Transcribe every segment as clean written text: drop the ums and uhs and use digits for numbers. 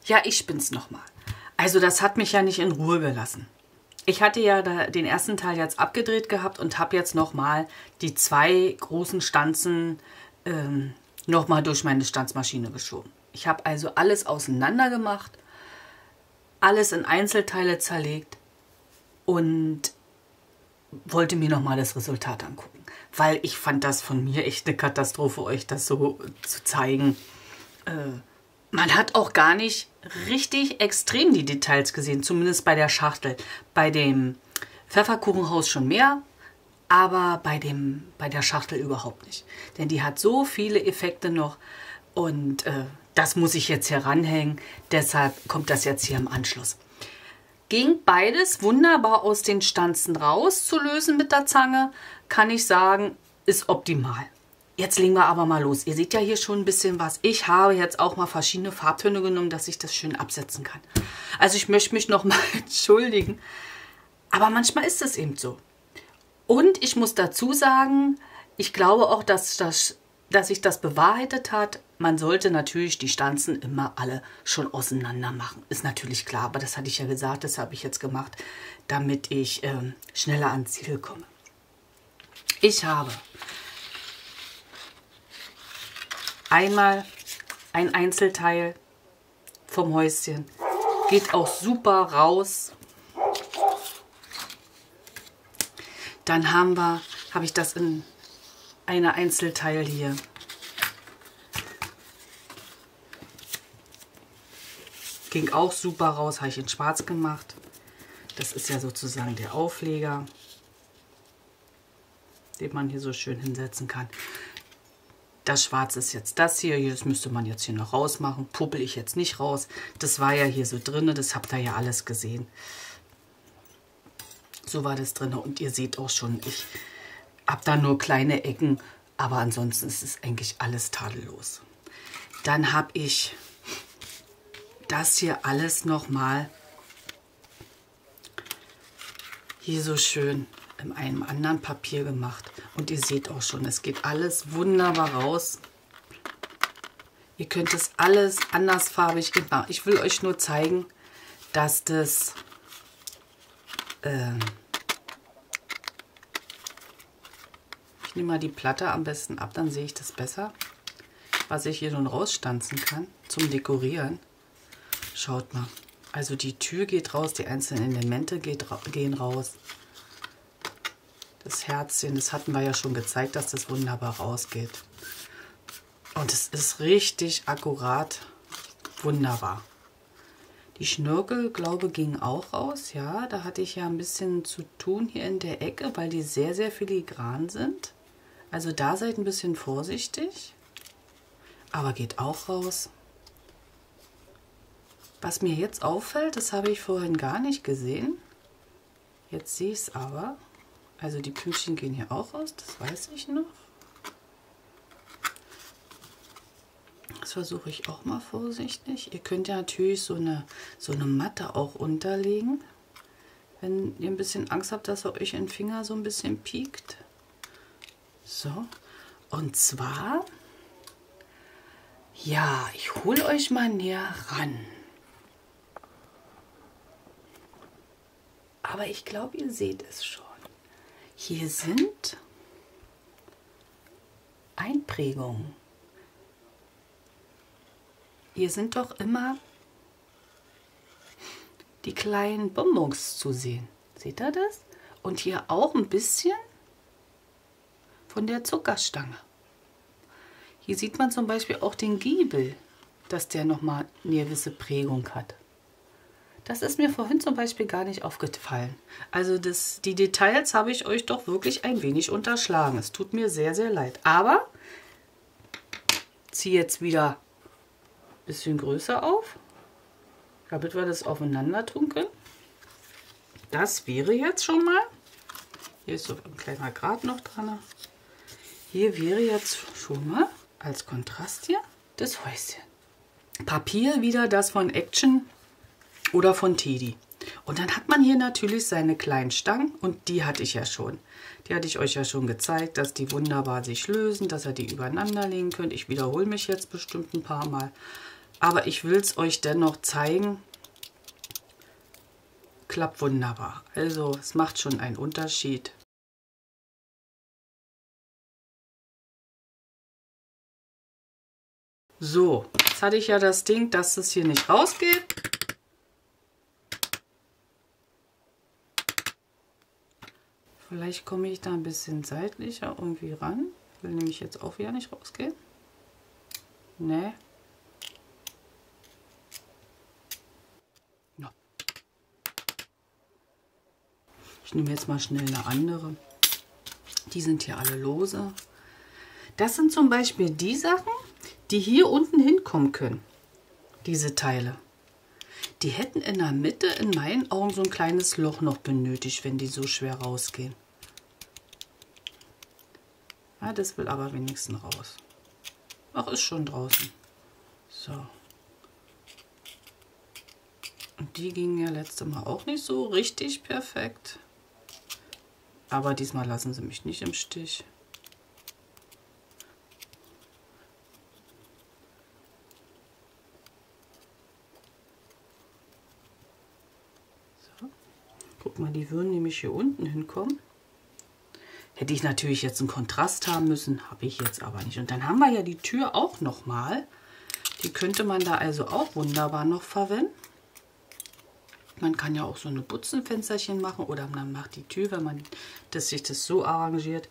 Ja, ich bin's nochmal. Also das hat mich ja nicht in Ruhe gelassen. Ich hatte ja den ersten Teil jetzt abgedreht gehabt und habe jetzt nochmal die 2 großen Stanzen nochmal durch meine Stanzmaschine geschoben. Ich habe also alles auseinander gemacht, alles in Einzelteile zerlegt und wollte mir nochmal das Resultat angucken. Weil ich fand das von mir echt eine Katastrophe, euch das so zu zeigen. Man hat auch gar nicht richtig extrem die Details gesehen, zumindest bei der Schachtel. Bei dem Pfefferkuchenhaus schon mehr, aber bei der Schachtel überhaupt nicht. Denn die hat so viele Effekte noch und das muss ich jetzt hier ranhängen. Deshalb kommt das jetzt hier im Anschluss. Ging beides wunderbar aus den Stanzen rauszulösen mit der Zange, kann ich sagen, ist optimal. Jetzt legen wir aber mal los. Ihr seht ja hier schon ein bisschen was. Ich habe jetzt auch mal verschiedene Farbtöne genommen, dass ich das schön absetzen kann. Also ich möchte mich noch mal entschuldigen, aber manchmal ist es eben so. Und ich muss dazu sagen, ich glaube auch, dass sich das bewahrheitet hat. Man sollte natürlich die Stanzen immer alle schon auseinander machen. Ist natürlich klar, aber das hatte ich ja gesagt, das habe ich jetzt gemacht, damit ich schneller ans Ziel komme. Ich habe einmal ein Einzelteil vom Häuschen. Geht auch super raus. Dann habe ich das in eine Einzelteil hier. Ging auch super raus, habe ich in schwarz gemacht. Das ist ja sozusagen der Aufleger, den man hier so schön hinsetzen kann. Das Schwarze ist jetzt das hier. Das müsste man jetzt hier noch rausmachen. Puppel ich jetzt nicht raus. Das war ja hier so drin. Das habt ihr ja alles gesehen. So war das drin. Und ihr seht auch schon, ich habe da nur kleine Ecken. Aber ansonsten ist es eigentlich alles tadellos. Dann habe ich das hier alles nochmal hier so schön in einem anderen Papier gemacht. Und ihr seht auch schon, es geht alles wunderbar raus. Ihr könnt es alles andersfarbig machen. Ich will euch nur zeigen, dass das ich nehme mal die Platte am besten ab, dann sehe ich das besser, was ich hier nun rausstanzen kann zum Dekorieren. Schaut mal, also die Tür geht raus, die einzelnen Elemente gehen raus. Das Herzchen, das hatten wir ja schon gezeigt, dass das wunderbar rausgeht. Und es ist richtig akkurat, wunderbar. Die Schnörkel, glaube ich, gingen auch raus. Ja, da hatte ich ja ein bisschen zu tun hier in der Ecke, weil die sehr, sehr filigran sind. Also da seid ein bisschen vorsichtig. Aber geht auch raus. Was mir jetzt auffällt, das habe ich vorhin gar nicht gesehen. Jetzt sehe ich es aber. Also die Pünktchen gehen hier auch raus, das weiß ich noch. Das versuche ich auch mal vorsichtig. Ihr könnt ja natürlich so eine Matte auch unterlegen, wenn ihr ein bisschen Angst habt, dass er euch in den Finger so ein bisschen piekt. So, und zwar, ja, ich hole euch mal näher ran. Aber ich glaube, ihr seht es schon. Hier sind Einprägungen. Hier sind doch immer die kleinen Bonbons zu sehen. Seht ihr das? Und hier auch ein bisschen von der Zuckerstange. Hier sieht man zum Beispiel auch den Giebel, dass der nochmal eine gewisse Prägung hat. Das ist mir vorhin zum Beispiel gar nicht aufgefallen. Also die Details habe ich euch doch wirklich ein wenig unterschlagen. Es tut mir sehr, sehr leid. Aber ziehe jetzt wieder ein bisschen größer auf, damit wir das aufeinander tun können. Das wäre jetzt schon mal. Hier ist so ein kleiner Grat noch dran. Hier wäre jetzt schon mal als Kontrast hier das Häuschen. Papier wieder das von Action oder von Teddy. Und dann hat man hier natürlich seine kleinen Stangen und die hatte ich ja schon. Die hatte ich euch ja schon gezeigt, dass die wunderbar sich lösen, dass ihr die übereinander legen könnt. Ich wiederhole mich jetzt bestimmt ein paar Mal. Aber ich will es euch dennoch zeigen. Klappt wunderbar. Also es macht schon einen Unterschied. So, jetzt hatte ich ja das Ding, dass es hier nicht rausgeht. Vielleicht komme ich da ein bisschen seitlicher irgendwie ran. Will nämlich jetzt auch wieder nicht rausgehen. Ne. Ja. Ich nehme jetzt mal schnell eine andere. Die sind hier alle lose. Das sind zum Beispiel die Sachen, die hier unten hinkommen können. Diese Teile. Die hätten in der Mitte in meinen Augen so ein kleines Loch noch benötigt, wenn die so schwer rausgehen. Ja, das will aber wenigstens raus. Ach, ist schon draußen. So. Und die gingen ja letztes Mal auch nicht so richtig perfekt. Aber diesmal lassen sie mich nicht im Stich. So. Guck mal, die würden nämlich hier unten hinkommen. Hätte ich natürlich jetzt einen Kontrast haben müssen, habe ich jetzt aber nicht. Und dann haben wir ja die Tür auch nochmal. Die könnte man da also auch wunderbar noch verwenden. Man kann ja auch so eine Butzenfensterchen machen oder man macht die Tür, wenn man sich das so arrangiert,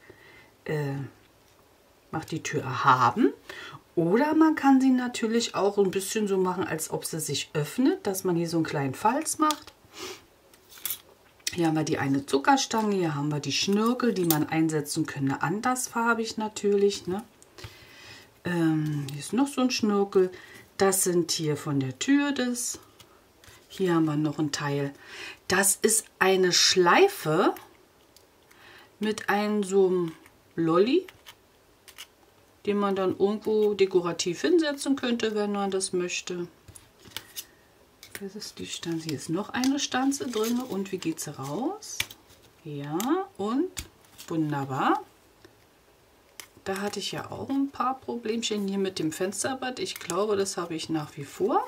macht die Tür erhaben. Oder man kann sie natürlich auch ein bisschen so machen, als ob sie sich öffnet, dass man hier so einen kleinen Falz macht. Hier haben wir die eine Zuckerstange, hier haben wir die Schnörkel, die man einsetzen könnte, andersfarbig natürlich. Ne? Hier ist noch so ein Schnörkel. Das sind hier von der Tür das. Hier haben wir noch ein Teil. Das ist eine Schleife mit einem so einem Lolli, den man dann irgendwo dekorativ hinsetzen könnte, wenn man das möchte. Das ist die Stanze. Hier ist noch eine Stanze drin. Und wie geht sie raus? Ja, und wunderbar. Da hatte ich ja auch ein paar Problemchen hier mit dem Fensterbad. Ich glaube, das habe ich nach wie vor.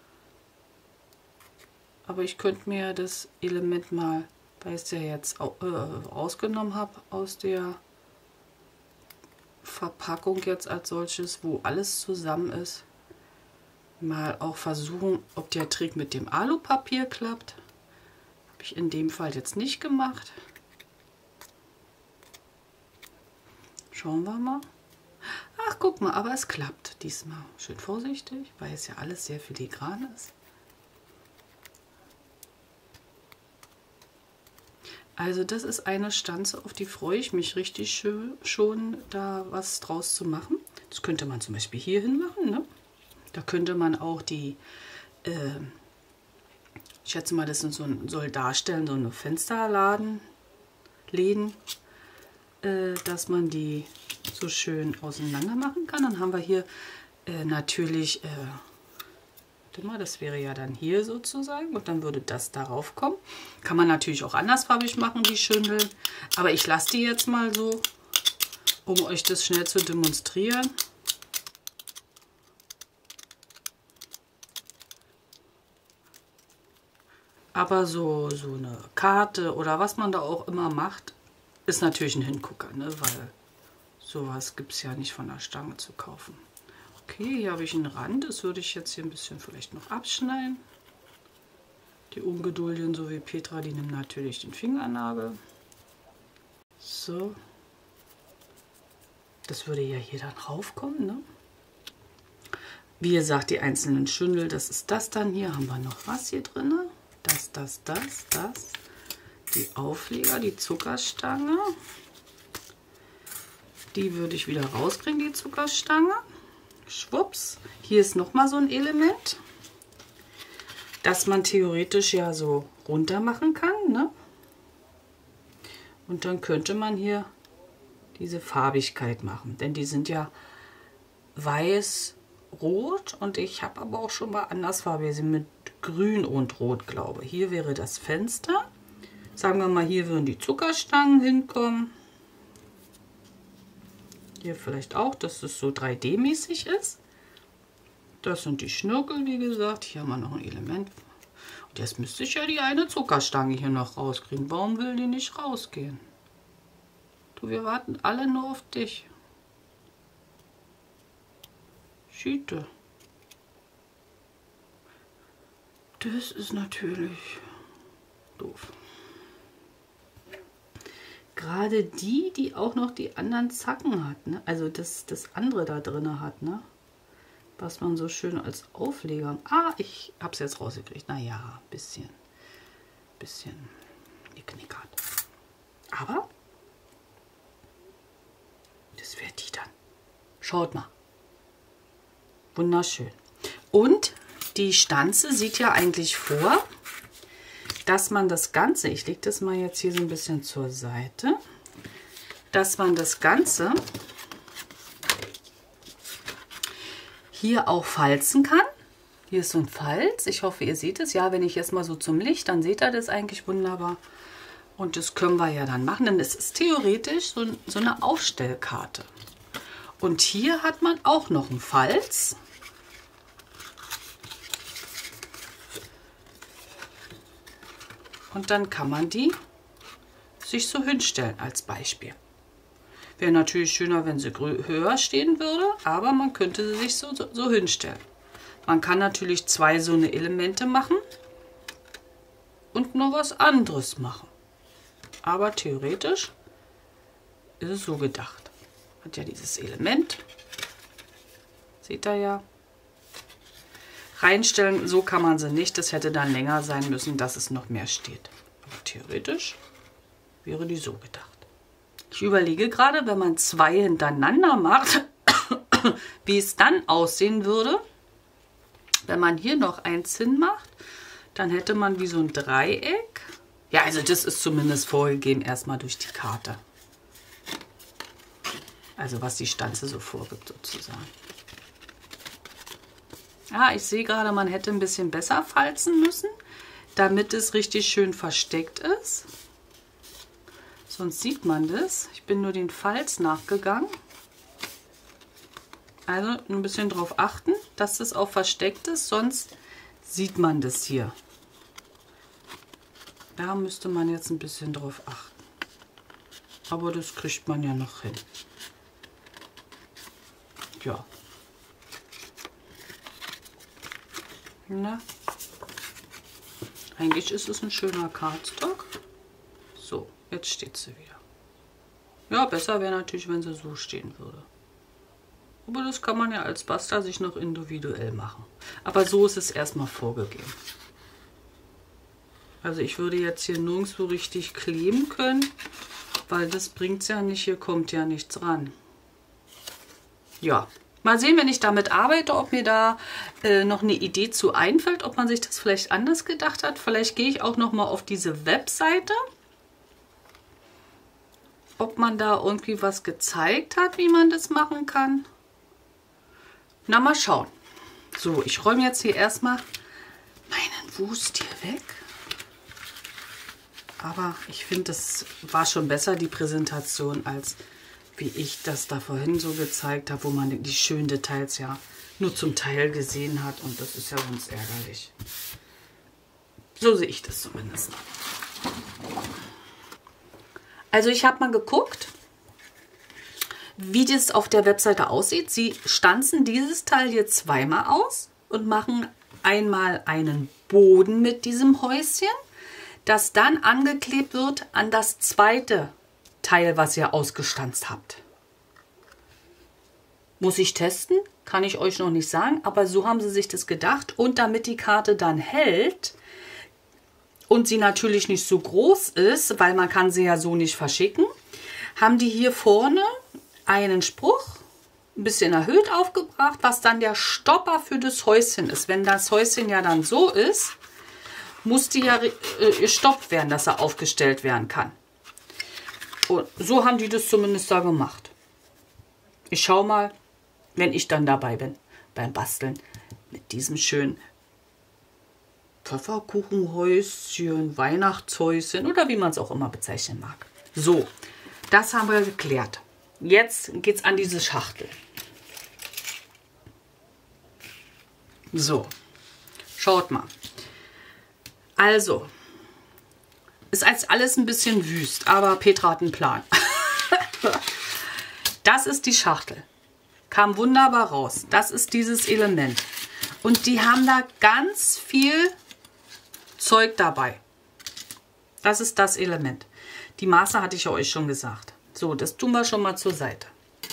Aber ich könnte mir das Element mal, weil ich es ja jetzt rausgenommen habe aus der Verpackung jetzt als solches, wo alles zusammen ist, mal auch versuchen, ob der Trick mit dem Alupapier klappt. Habe ich in dem Fall jetzt nicht gemacht. Schauen wir mal. Ach, guck mal, aber es klappt diesmal. Schön vorsichtig, weil es ja alles sehr filigran ist. Also das ist eine Stanze, auf die freue ich mich richtig schon, da was draus zu machen. Das könnte man zum Beispiel hier hin machen, ne? Da könnte man auch die, ich schätze mal, das soll darstellen, so eine Fensterläden, dass man die so schön auseinander machen kann. Dann haben wir hier natürlich, warte mal, das wäre ja dann hier sozusagen und dann würde das darauf kommen. Kann man natürlich auch andersfarbig machen, die Schündel, aber ich lasse die jetzt mal so, um euch das schnell zu demonstrieren. Aber so eine Karte oder was man da auch immer macht, ist natürlich ein Hingucker, ne? Weil sowas gibt es ja nicht von der Stange zu kaufen. Okay, hier habe ich einen Rand, das würde ich jetzt hier ein bisschen vielleicht noch abschneiden. Die Ungeduldigen, so wie Petra, die nehmen natürlich den Fingernagel. So. Das würde ja hier dann raufkommen, ne? Wie gesagt, die einzelnen Schündel, das ist das dann hier. Haben wir noch was hier drin? Das. Die Aufleger, die Zuckerstange. Die würde ich wieder rauskriegen, die Zuckerstange. Schwupps. Hier ist nochmal so ein Element, das man theoretisch ja so runter machen kann, ne? Und dann könnte man hier diese Farbigkeit machen, denn die sind ja weiß, rot und ich habe aber auch schon mal andersfarbige, sind mit grün und rot, glaube ich. Hier wäre das Fenster. Sagen wir mal, hier würden die Zuckerstangen hinkommen. Hier vielleicht auch, dass es so 3D-mäßig ist. Das sind die Schnörkel, wie gesagt. Hier haben wir noch ein Element. Und jetzt müsste ich ja die eine Zuckerstange hier noch rauskriegen. Warum will die nicht rausgehen? Du, wir warten alle nur auf dich. Schiete. Das ist natürlich doof. Gerade die auch noch die anderen Zacken hat, ne? Also das andere da drin hat, ne? Was man so schön als Aufleger... Ah, ich habe es jetzt rausgekriegt. Naja, bisschen geknickert. Aber das wäre die dann. Schaut mal. Wunderschön. Und die Stanze sieht ja eigentlich vor, dass man das Ganze, ich lege das mal jetzt hier so ein bisschen zur Seite, dass man das Ganze hier auch falzen kann. Hier ist so ein Falz. Ich hoffe, ihr seht es. Ja, wenn ich jetzt mal so zum Licht, dann seht ihr das eigentlich wunderbar. Und das können wir ja dann machen, denn es ist theoretisch so eine Aufstellkarte. Und hier hat man auch noch einen Falz. Und dann kann man die sich so hinstellen als Beispiel. Wäre natürlich schöner, wenn sie höher stehen würde, aber man könnte sie sich so hinstellen. Man kann natürlich zwei so eine Elemente machen und noch was anderes machen. Aber theoretisch ist es so gedacht. Hat ja dieses Element. Seht ihr ja. Reinstellen, so kann man sie nicht. Das hätte dann länger sein müssen, dass es noch mehr steht. Aber theoretisch wäre die so gedacht. Ich überlege gerade, wenn man zwei hintereinander macht, wie es dann aussehen würde. Wenn man hier noch eins hinmacht, dann hätte man wie so ein Dreieck. Ja, also das ist zumindest vorgegeben erstmal durch die Karte. Also was die Stanze so vorgibt sozusagen. Ja, ich sehe gerade, man hätte ein bisschen besser falzen müssen, damit es richtig schön versteckt ist. Sonst sieht man das. Ich bin nur den Falz nachgegangen. Also ein bisschen darauf achten, dass das auch versteckt ist, sonst sieht man das hier. Da müsste man jetzt ein bisschen drauf achten. Aber das kriegt man ja noch hin. Ja. Na, eigentlich ist es ein schöner Cardstock. So, jetzt steht sie wieder. Ja, besser wäre natürlich, wenn sie so stehen würde. Aber das kann man ja als Bastler sich noch individuell machen. Aber so ist es erstmal vorgegeben. Also ich würde jetzt hier nirgendwo richtig kleben können, weil das bringt es ja nicht, hier kommt ja nichts ran. Ja, mal sehen, wenn ich damit arbeite, ob mir da noch eine Idee zu einfällt, ob man sich das vielleicht anders gedacht hat. Vielleicht gehe ich auch noch mal auf diese Webseite, ob man da irgendwie was gezeigt hat, wie man das machen kann. Na, mal schauen. So, ich räume jetzt hier erstmal meinen Wust hier weg. Aber ich finde, das war schon besser, die Präsentation, als wie ich das da vorhin so gezeigt habe, wo man die schönen Details ja nur zum Teil gesehen hat. Und das ist ja sonst ärgerlich. So sehe ich das zumindest. Also ich habe mal geguckt, wie das auf der Webseite aussieht. Sie stanzen dieses Teil hier zweimal aus und machen einmal einen Boden mit diesem Häuschen, das dann angeklebt wird an das zweite Teil, was ihr ausgestanzt habt. Muss ich testen, kann ich euch noch nicht sagen, aber so haben sie sich das gedacht. Und damit die Karte dann hält und sie natürlich nicht so groß ist, weil man kann sie ja so nicht verschicken, haben die hier vorne einen Spruch ein bisschen erhöht aufgebracht, was dann der Stopper für das Häuschen ist. Wenn das Häuschen ja dann so ist, muss die ja gestoppt werden, dass er aufgestellt werden kann. Und so haben die das zumindest da gemacht. Ich schaue mal, wenn ich dann dabei bin, beim Basteln, mit diesem schönen Pfefferkuchenhäuschen, Weihnachtshäuschen oder wie man es auch immer bezeichnen mag. So, das haben wir geklärt. Jetzt geht es an diese Schachtel. So, schaut mal. Also, ist als alles ein bisschen wüst, aber Petra hat einen Plan. Das ist die Schachtel. Kam wunderbar raus. Das ist dieses Element. Und die haben da ganz viel Zeug dabei. Das ist das Element. Die Maße hatte ich ja euch schon gesagt. So, das tun wir schon mal zur Seite.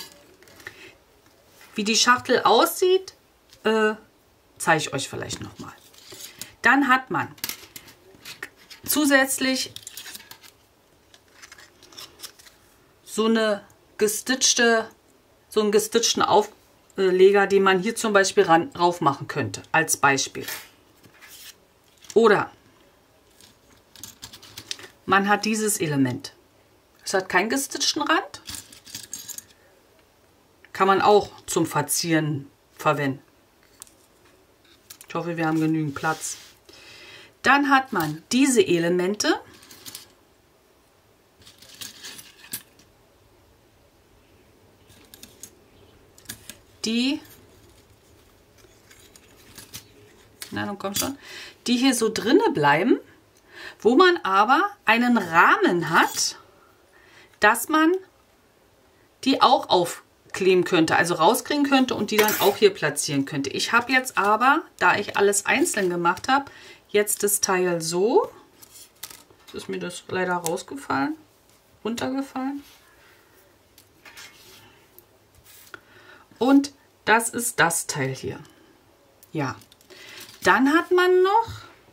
Wie die Schachtel aussieht, zeige ich euch vielleicht nochmal. Dann hat man zusätzlich so einen gestitchten Aufleger, den man hier zum Beispiel rauf machen könnte, als Beispiel. Oder man hat dieses Element. Es hat keinen gestitchten Rand. Kann man auch zum Verzieren verwenden. Ich hoffe, wir haben genügend Platz. Dann hat man diese Elemente. Die hier so drinne bleiben, wo man aber einen Rahmen hat, dass man die auch aufkleben könnte, also rauskriegen könnte und die dann auch hier platzieren könnte. Ich habe jetzt aber, da ich alles einzeln gemacht habe, jetzt das Teil so, ist mir das leider runtergefallen. Und das ist das Teil hier. Ja, dann hat man noch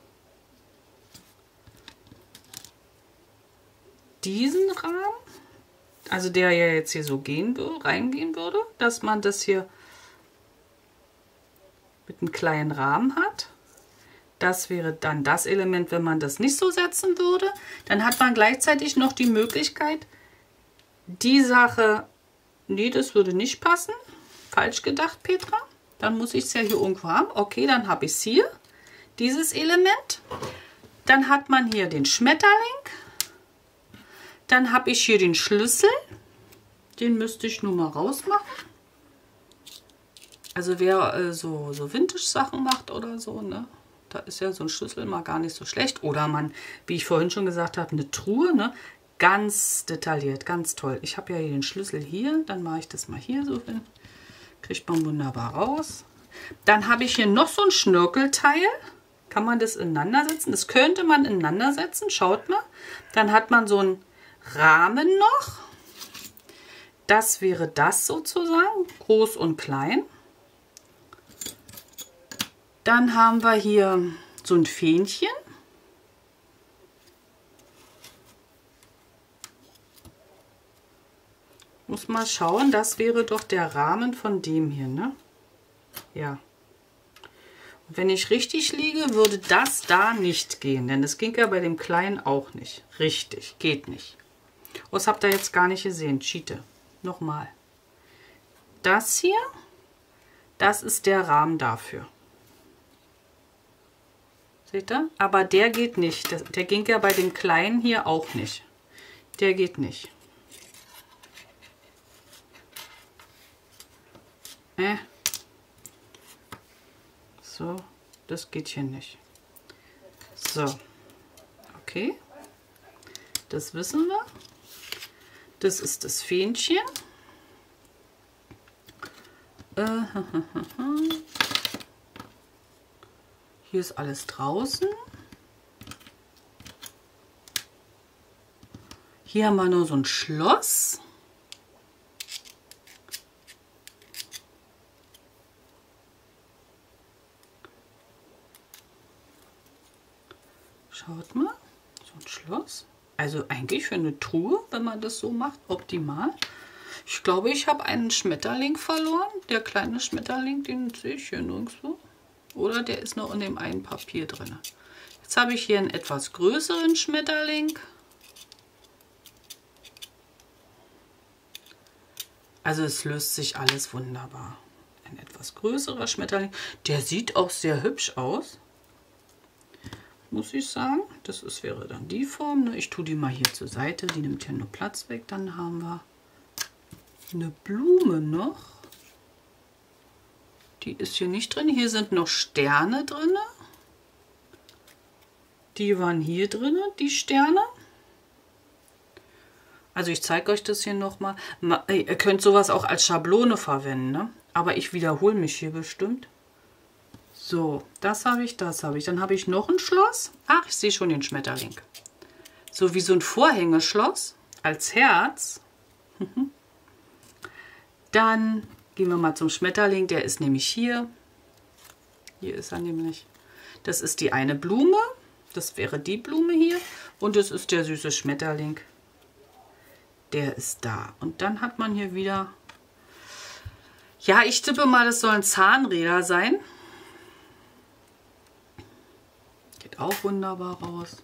diesen Rahmen, also der ja jetzt hier so reingehen würde, dass man das hier mit einem kleinen Rahmen hat. Das wäre dann das Element, wenn man das nicht so setzen würde. Dann hat man gleichzeitig noch die Möglichkeit, die Sache, nee, das würde nicht passen. Falsch gedacht, Petra. Dann muss ich es ja hier irgendwo haben. Okay, dann habe ich es hier, dieses Element. Dann hat man hier den Schmetterling. Dann habe ich hier den Schlüssel. Den müsste ich nur mal rausmachen. Also wer so Vintage-Sachen macht oder so, ne? Da ist ja so ein Schlüssel mal gar nicht so schlecht. Oder man, wie ich vorhin schon gesagt habe, eine Truhe, ne? Ganz detailliert, ganz toll. Ich habe ja hier den Schlüssel hier. Dann mache ich das mal hier so hin. Kriegt man wunderbar raus. Dann habe ich hier noch so ein Schnörkelteil. Kann man das ineinander setzen? Das könnte man ineinander setzen. Schaut mal. Dann hat man so einen Rahmen noch. Das wäre das sozusagen. Groß und klein. Dann haben wir hier so ein Fähnchen. Muss mal schauen, das wäre doch der Rahmen von dem hier, ne? Ja. Und wenn ich richtig liege, würde das da nicht gehen, denn das ging ja bei dem Kleinen auch nicht. Richtig, geht nicht. Oh, das habt ihr jetzt gar nicht gesehen, Cheate. Nochmal. Das hier, das ist der Rahmen dafür. Seht ihr? Aber der geht nicht. Der ging ja bei dem Kleinen hier auch nicht. Der geht nicht. So, das geht hier nicht. So, okay. Das wissen wir. Das ist das Fähnchen. Hier ist alles draußen. Hier haben wir nur so ein Schloss. Schaut mal, so ein Schloss. Also eigentlich für eine Truhe, wenn man das so macht, optimal. Ich glaube, ich habe einen Schmetterling verloren. Der kleine Schmetterling, den sehe ich hier nirgendwo. Oder der ist noch in dem einen Papier drin. Jetzt habe ich hier einen etwas größeren Schmetterling. Also es löst sich alles wunderbar. Ein etwas größerer Schmetterling. Der sieht auch sehr hübsch aus. Muss ich sagen. Das wäre dann die Form. Ne? Ich tue die mal hier zur Seite. Die nimmt hier nur Platz weg. Dann haben wir eine Blume noch. Die ist hier nicht drin. Hier sind noch Sterne drin. Die waren hier drin, die Sterne. Also ich zeige euch das hier nochmal. Ihr könnt sowas auch als Schablone verwenden, ne? Aber ich wiederhole mich hier bestimmt. So, das habe ich, das habe ich. Dann habe ich noch ein Schloss. Ach, ich sehe schon den Schmetterling. So wie so ein Vorhängeschloss als Herz. Dann gehen wir mal zum Schmetterling. Der ist nämlich hier. Hier ist er nämlich. Das ist die eine Blume. Das wäre die Blume hier. Und das ist der süße Schmetterling. Der ist da. Und dann hat man hier wieder... Ja, ich tippe mal, das sollen Zahnräder sein. Geht auch wunderbar raus.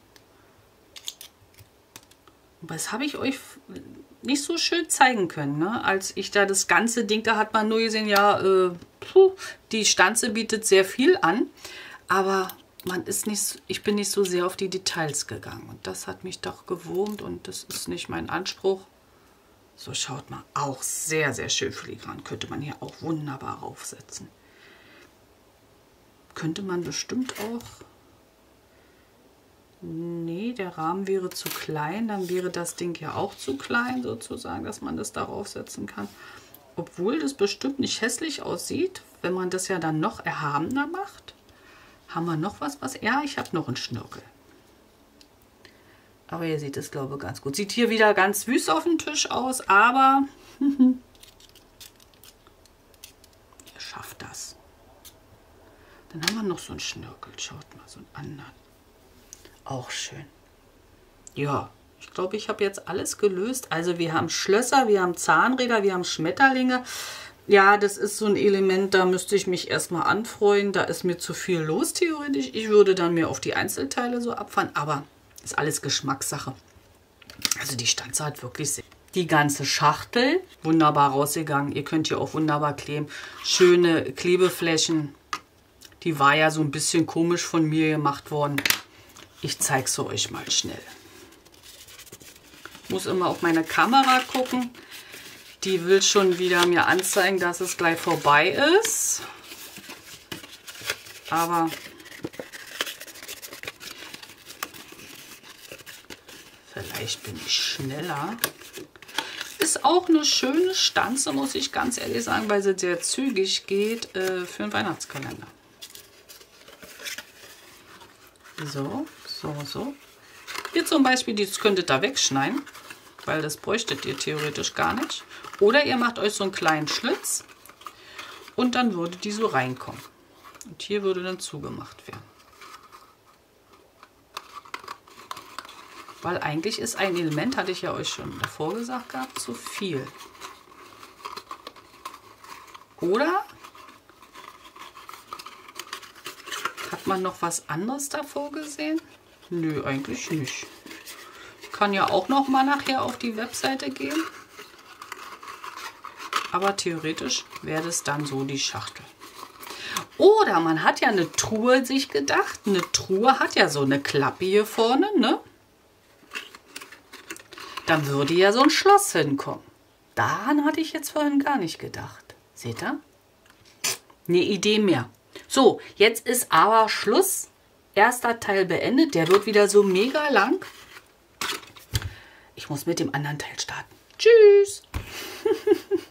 Aber das habe ich euch nicht so schön zeigen können, ne? Als ich da das ganze Ding, da hat man nur gesehen, ja, die Stanze bietet sehr viel an. Aber man ist nicht, ich bin nicht so sehr auf die Details gegangen. Und das hat mich doch gewurmt und das ist nicht mein Anspruch. So, schaut mal, auch sehr, sehr schön filigran. Könnte man hier auch wunderbar aufsetzen. Könnte man bestimmt auch... Nee, der Rahmen wäre zu klein. Dann wäre das Ding ja auch zu klein, sozusagen, dass man das darauf setzen kann. Obwohl das bestimmt nicht hässlich aussieht, wenn man das ja dann noch erhabener macht. Haben wir noch was? Ja, ich habe noch einen Schnörkel. Aber ihr seht es, glaube ich, ganz gut. Sieht hier wieder ganz süß auf dem Tisch aus, aber ihr schafft das. Dann haben wir noch so einen Schnörkel. Schaut mal, so einen anderen. Auch schön. Ja, ich glaube, ich habe jetzt alles gelöst. Also wir haben Schlösser, wir haben Zahnräder, wir haben Schmetterlinge. Ja, das ist so ein Element, da müsste ich mich erstmal anfreuen. Da ist mir zu viel los, theoretisch. Ich würde dann mir auf die Einzelteile so abfahren, aber ist alles Geschmackssache. Also die Stanze hat wirklich sehr. Die ganze Schachtel, wunderbar rausgegangen. Ihr könnt hier auch wunderbar kleben. Schöne Klebeflächen. Die war ja so ein bisschen komisch von mir gemacht worden. Ich zeige es euch mal schnell. Ich muss immer auf meine Kamera gucken. Die will schon wieder mir anzeigen, dass es gleich vorbei ist. Aber vielleicht bin ich schneller. Ist auch eine schöne Stanze, muss ich ganz ehrlich sagen, weil sie sehr zügig geht für einen Weihnachtskalender. So, so, so. Hier zum Beispiel, das könntet ihr wegschneiden, weil das bräuchtet ihr theoretisch gar nicht. Oder ihr macht euch so einen kleinen Schlitz und dann würde die so reinkommen. Und hier würde dann zugemacht werden. Weil eigentlich ist ein Element, hatte ich ja euch schon davor gesagt gehabt, zu viel. Oder hat man noch was anderes davor gesehen? Nö, eigentlich nicht. Ich kann ja auch noch mal nachher auf die Webseite gehen. Aber theoretisch wäre das dann so die Schachtel. Oder man hat ja eine Truhe sich gedacht. Eine Truhe hat ja so eine Klappe hier vorne, ne? Dann würde ja so ein Schloss hinkommen. Daran hatte ich jetzt vorhin gar nicht gedacht. Seht ihr? Eine Idee mehr. So, jetzt ist aber Schluss. Erster Teil beendet. Der wird wieder so mega lang. Ich muss mit dem anderen Teil starten. Tschüss!